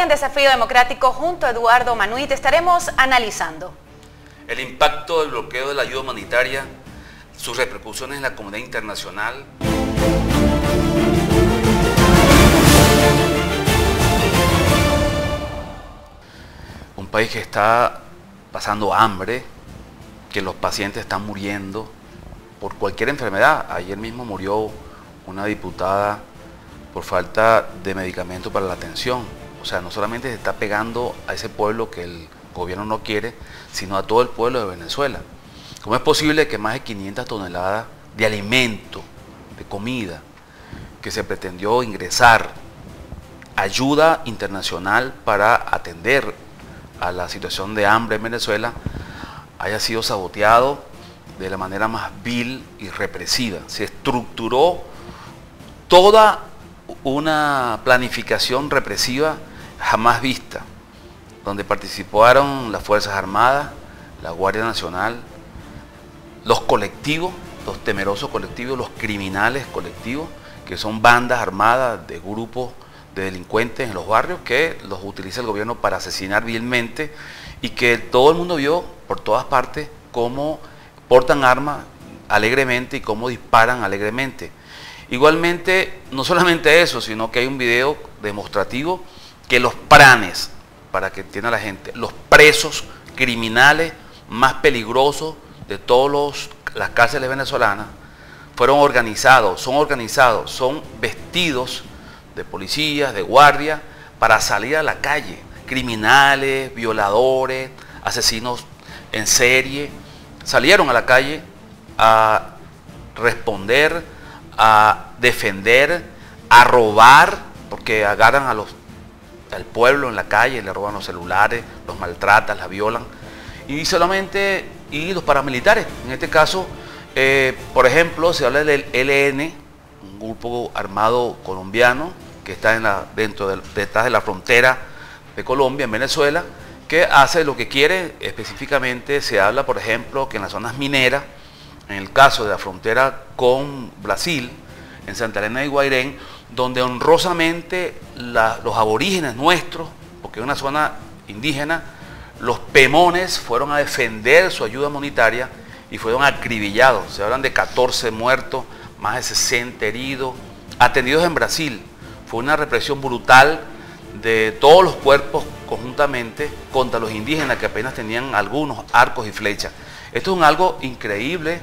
Desafío Democrático junto a Eduardo Manuit estaremos analizando el impacto del bloqueo de la ayuda humanitaria, sus repercusiones en la comunidad internacional. Un país que está pasando hambre, que los pacientes están muriendo por cualquier enfermedad. Ayer mismo murió una diputada por falta de medicamento para la atención. O sea, no solamente se está pegando a ese pueblo que el gobierno no quiere, sino a todo el pueblo de Venezuela. ¿Cómo es posible que más de 500 toneladas de alimento, de comida, que se pretendió ingresar, ayuda internacional para atender a la situación de hambre en Venezuela, haya sido saboteado de la manera más vil y represiva? Se estructuró toda una planificación represiva jamás vista, donde participaron las Fuerzas Armadas, la Guardia Nacional, los colectivos, los temerosos colectivos, los criminales colectivos, que son bandas armadas de grupos de delincuentes en los barrios que los utiliza el gobierno para asesinar vilmente, y que todo el mundo vio por todas partes cómo portan armas alegremente y cómo disparan alegremente. Igualmente, no solamente eso, sino que hay un video demostrativo que los pranes, para que entienda la gente, los presos criminales más peligrosos de todas las cárceles venezolanas, son organizados, son vestidos de policías, de guardia, para salir a la calle. Criminales, violadores, asesinos en serie, salieron a la calle a responder, a defender, a robar, porque agarran al pueblo en la calle, le roban los celulares, los maltratan, las violan. Y los paramilitares, en este caso, por ejemplo, se habla del ELN, un grupo armado colombiano que está detrás de la frontera de Colombia, en Venezuela, que hace lo que quiere. Específicamente se habla, por ejemplo, que en las zonas mineras, en el caso de la frontera con Brasil, en Santa Elena de Guairén, donde honrosamente los aborígenes nuestros, porque es una zona indígena, los pemones fueron a defender su ayuda humanitaria y fueron acribillados. Se hablan de 14 muertos, más de 60 heridos, atendidos en Brasil. Fue una represión brutal de todos los cuerpos conjuntamente contra los indígenas, que apenas tenían algunos arcos y flechas. Esto es algo increíble.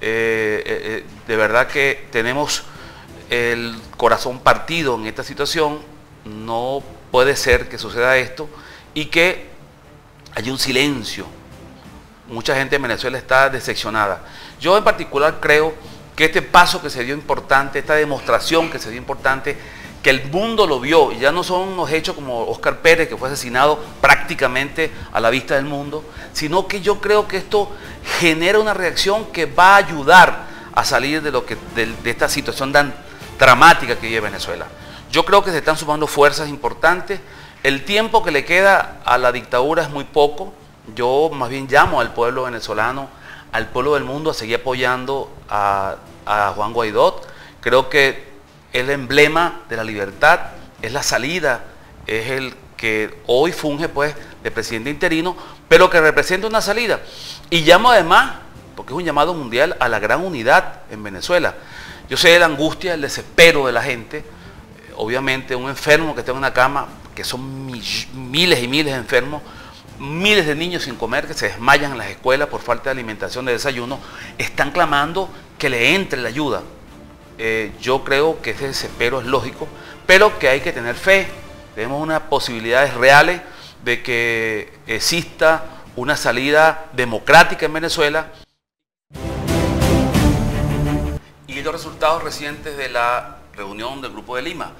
De verdad que tenemos el corazón partido en esta situación. No puede ser que suceda esto y que haya un silencio. Mucha gente en Venezuela está decepcionada. Yo en particular creo que este paso que se dio importante, esta demostración que se dio importante, que el mundo lo vio, y ya no son unos hechos como Óscar Pérez, que fue asesinado prácticamente a la vista del mundo, sino que yo creo que esto genera una reacción que va a ayudar a salir de esta situación tan dramática que vive Venezuela. Yo creo que se están sumando fuerzas importantes. El tiempo que le queda a la dictadura es muy poco. Yo más bien llamo al pueblo venezolano, al pueblo del mundo, a seguir apoyando a Juan Guaidó. Creo que es el emblema de la libertad, es la salida, es el que hoy funge pues de presidente interino, pero que representa una salida. Y llamo además, porque es un llamado mundial, a la gran unidad en Venezuela. Yo sé de la angustia, el desespero de la gente. Obviamente un enfermo que está en una cama, que son miles y miles de enfermos, miles de niños sin comer, que se desmayan en las escuelas por falta de alimentación, de desayuno, están clamando que le entre la ayuda. Yo creo que ese desespero es lógico, pero que hay que tener fe. Tenemos unas posibilidades reales de que exista una salida democrática en Venezuela. Y los resultados recientes de la reunión del Grupo de Lima.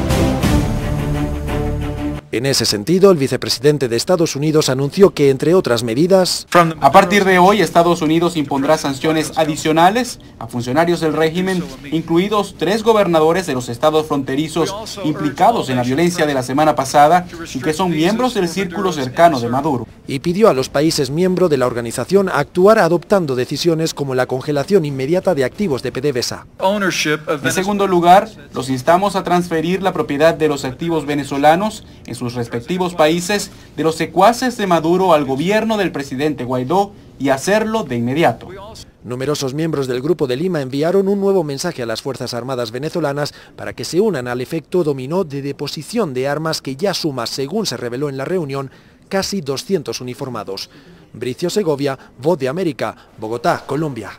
En ese sentido, el vicepresidente de Estados Unidos anunció que, entre otras medidas, a partir de hoy, Estados Unidos impondrá sanciones adicionales a funcionarios del régimen, incluidos 3 gobernadores de los estados fronterizos implicados en la violencia de la semana pasada y que son miembros del círculo cercano de Maduro. Y pidió a los países miembros de la organización actuar adoptando decisiones como la congelación inmediata de activos de PDVSA. En segundo lugar, los instamos a transferir la propiedad de los activos venezolanos en sus respectivos países de los secuaces de Maduro al gobierno del presidente Guaidó y hacerlo de inmediato. Numerosos miembros del Grupo de Lima enviaron un nuevo mensaje a las Fuerzas Armadas venezolanas para que se unan al efecto dominó de deposición de armas que ya suma, según se reveló en la reunión, casi 200 uniformados. Bricio Segovia, Voz de América, Bogotá, Colombia.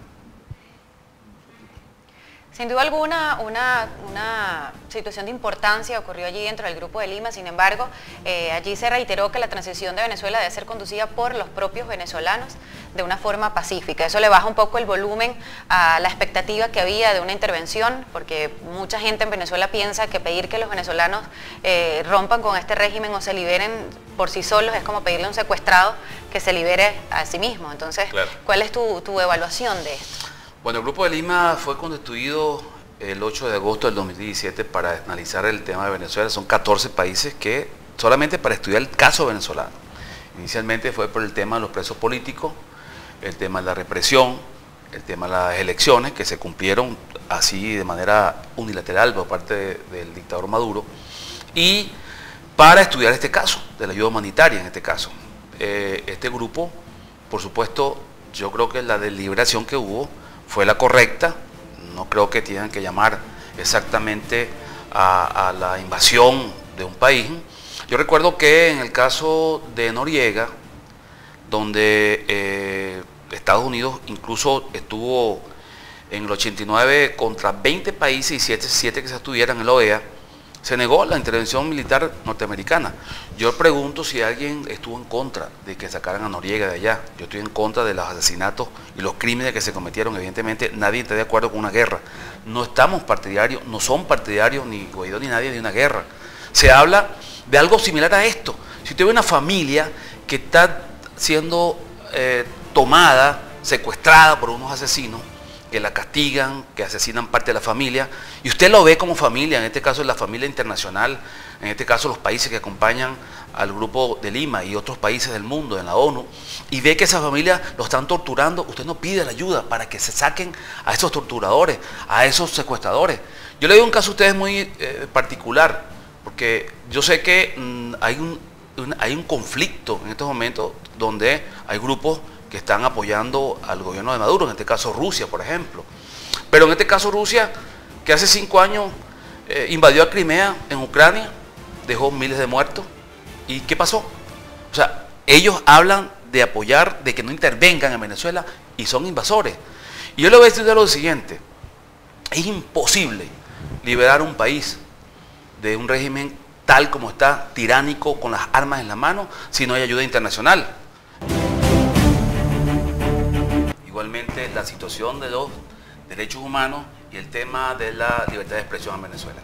Sin duda alguna, una situación de importancia ocurrió allí dentro del Grupo de Lima. Sin embargo, allí se reiteró que la transición de Venezuela debe ser conducida por los propios venezolanos de una forma pacífica. Eso le baja un poco el volumen a la expectativa que había de una intervención, porque mucha gente en Venezuela piensa que pedir que los venezolanos rompan con este régimen o se liberen por sí solos es como pedirle a un secuestrado que se libere a sí mismo. Entonces, claro, ¿cuál es tu evaluación de esto? Bueno, el Grupo de Lima fue constituido el 8 de agosto del 2017 para analizar el tema de Venezuela. Son 14 países que solamente para estudiar el caso venezolano. Inicialmente fue por el tema de los presos políticos, el tema de la represión, el tema de las elecciones que se cumplieron así de manera unilateral por parte del dictador Maduro, y para estudiar este caso, de la ayuda humanitaria en este caso. Este grupo, por supuesto, yo creo que la deliberación que hubo fue la correcta. No creo que tengan que llamar exactamente a la invasión de un país. Yo recuerdo que en el caso de Noriega, donde Estados Unidos incluso estuvo en el 89 contra 20 países y 7 que se estuvieran en la OEA, se negó la intervención militar norteamericana. Yo pregunto si alguien estuvo en contra de que sacaran a Noriega de allá. Yo estoy en contra de los asesinatos y los crímenes que se cometieron. Evidentemente nadie está de acuerdo con una guerra. No estamos partidarios, no son partidarios ni Guaidó ni nadie de una guerra. Se habla de algo similar a esto. Si usted ve una familia que está siendo tomada, secuestrada por unos asesinos, que la castigan, que asesinan parte de la familia, y usted lo ve como familia, en este caso la familia internacional, en este caso los países que acompañan al Grupo de Lima y otros países del mundo, en la ONU, y ve que esa familia lo están torturando, usted no pide la ayuda para que se saquen a esos torturadores, a esos secuestradores. Yo le doy un caso a ustedes muy particular, porque yo sé que hay un conflicto en estos momentos donde hay grupos que están apoyando al gobierno de Maduro, en este caso Rusia, por ejemplo. Pero en este caso Rusia, que hace 5 años invadió a Crimea en Ucrania, dejó miles de muertos. ¿Y qué pasó? O sea, ellos hablan de apoyar, de que no intervengan en Venezuela y son invasores. Y yo le voy a decir lo siguiente: es imposible liberar un país de un régimen tal como está, tiránico, con las armas en la mano, si no hay ayuda internacional. Igualmente la situación de los derechos humanos y el tema de la libertad de expresión en Venezuela.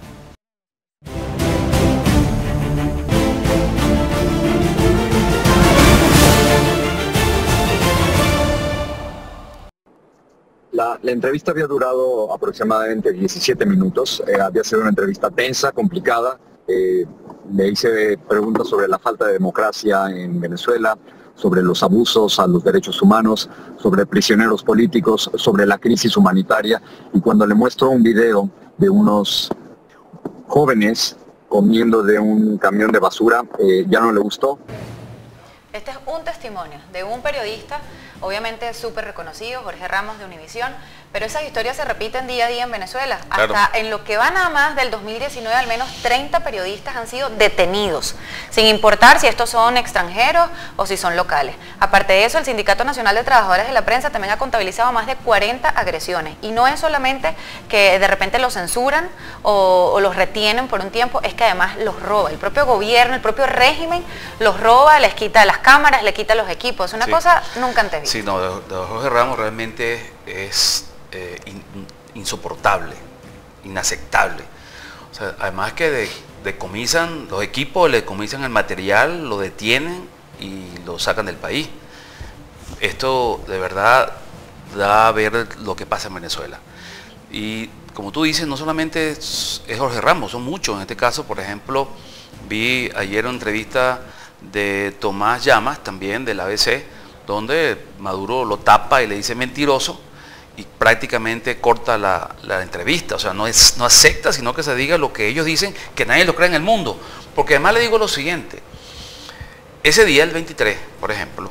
La entrevista había durado aproximadamente 17 minutos, había sido una entrevista tensa, complicada. Le hice preguntas sobre la falta de democracia en Venezuela, sobre los abusos a los derechos humanos, sobre prisioneros políticos, sobre la crisis humanitaria, y cuando le muestro un video de unos jóvenes comiendo de un camión de basura, ya no le gustó. Este es un testimonio de un periodista, obviamente súper reconocido, Jorge Ramos de Univisión, pero esas historias se repiten día a día en Venezuela. Claro. Hasta en lo que va nada más del 2019, al menos 30 periodistas han sido detenidos, sin importar si estos son extranjeros o si son locales. Aparte de eso, el Sindicato Nacional de Trabajadores de la Prensa también ha contabilizado más de 40 agresiones. Y no es solamente que de repente los censuran o los retienen por un tiempo, es que además los roba. El propio gobierno, el propio régimen los roba, les quita las cámaras, les quita los equipos. Una cosa nunca antes vista. Sí, no, de Jorge Ramos realmente es insoportable, inaceptable. O sea, además que decomisan los equipos, le decomisan el material, lo detienen y lo sacan del país. Esto de verdad da a ver lo que pasa en Venezuela. Y como tú dices, no solamente es Jorge Ramos, son muchos. En este caso, por ejemplo, vi ayer una entrevista de Tomás Llamas, también del ABC, donde Maduro lo tapa y le dice mentiroso y prácticamente corta la entrevista. O sea, no acepta, sino que se diga lo que ellos dicen, que nadie lo cree en el mundo. Porque además le digo lo siguiente, ese día, el 23, por ejemplo,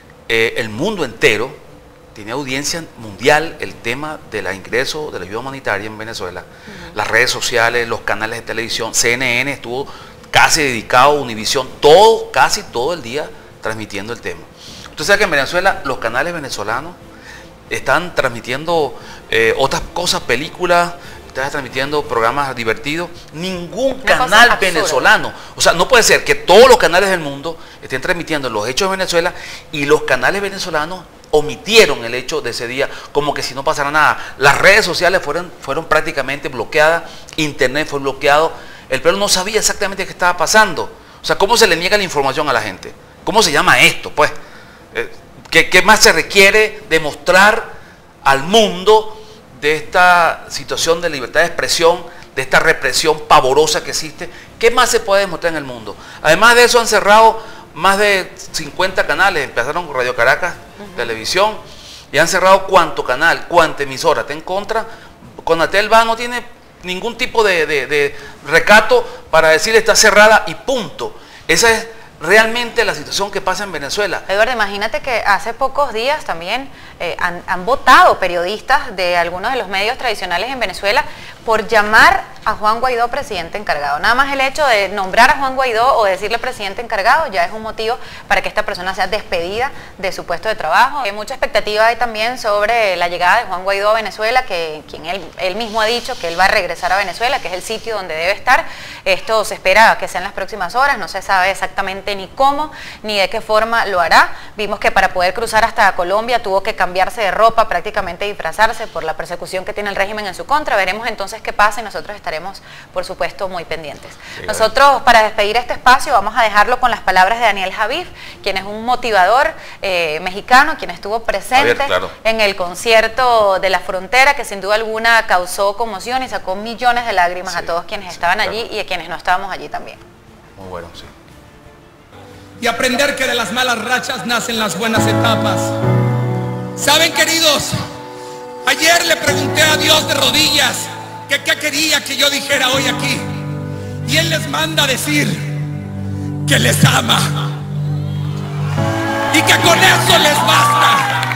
el mundo entero tiene audiencia mundial el tema del ingreso de la ayuda humanitaria en Venezuela. Las redes sociales, los canales de televisión, CNN estuvo casi dedicado, Univisión, casi todo el día transmitiendo el tema. Usted sabe que en Venezuela los canales venezolanos están transmitiendo otras cosas, películas, están transmitiendo programas divertidos. Ningún canal venezolano, o sea, no puede ser que todos los canales del mundo estén transmitiendo los hechos de Venezuela y los canales venezolanos omitieron el hecho de ese día como que si no pasara nada. Las redes sociales fueron prácticamente bloqueadas, internet fue bloqueado, el pueblo no sabía exactamente qué estaba pasando. O sea, ¿cómo se le niega la información a la gente? ¿Cómo se llama esto? Pues, ¿qué más se requiere demostrar al mundo de esta situación de libertad de expresión, de esta represión pavorosa que existe? ¿Qué más se puede demostrar en el mundo? Además de eso han cerrado más de 50 canales, empezaron con Radio Caracas, televisión, y han cerrado cuánto canal, cuánta emisora está en contra. Conatel no tiene ningún tipo de recato para decir está cerrada y punto. Esa es realmente la situación que pasa en Venezuela. Eduardo, imagínate que hace pocos días también han votado periodistas de algunos de los medios tradicionales en Venezuela por llamar a Juan Guaidó presidente encargado. Nada más el hecho de nombrar a Juan Guaidó o decirle presidente encargado ya es un motivo para que esta persona sea despedida de su puesto de trabajo. Hay mucha expectativa hay también sobre la llegada de Juan Guaidó a Venezuela, quien él mismo ha dicho que él va a regresar a Venezuela, que es el sitio donde debe estar. Esto se espera que sea en las próximas horas, no se sabe exactamente ni cómo ni de qué forma lo hará. Vimos que para poder cruzar hasta Colombia tuvo que cambiarse de ropa, prácticamente disfrazarse por la persecución que tiene el régimen en su contra. Veremos entonces qué pasa y nosotros estaremos, por supuesto, muy pendientes. Sí, nosotros, para despedir este espacio, vamos a dejarlo con las palabras de Daniel Javif, quien es un motivador mexicano, quien estuvo presente en el concierto de La Frontera, que sin duda alguna causó conmoción y sacó millones de lágrimas a todos quienes estaban allí y a quienes no estábamos allí también. Muy bueno, sí. Y aprender que de las malas rachas nacen las buenas etapas. ¿Saben, queridos? Ayer le pregunté a Dios de rodillas que qué quería que yo dijera hoy aquí. Y Él les manda a decir que les ama. Y que con eso les basta.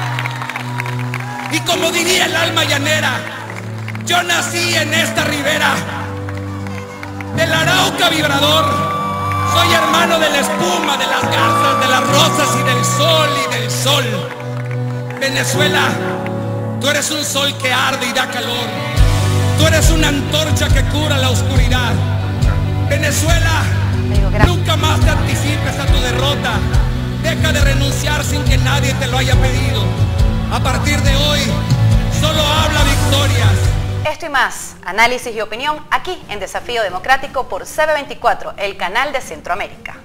Y como diría el alma llanera, yo nací en esta ribera del Arauca vibrador. Soy hermano de la espuma, de las garzas, de las rosas y del sol y del sol. Venezuela, tú eres un sol que arde y da calor. Tú eres una antorcha que cura la oscuridad. Venezuela, nunca más te anticipes a tu derrota. Deja de renunciar sin que nadie te lo haya pedido. A partir de hoy, solo habla victorias. Esto y más, análisis y opinión, aquí en Desafío Democrático por CB24, el canal de Centroamérica.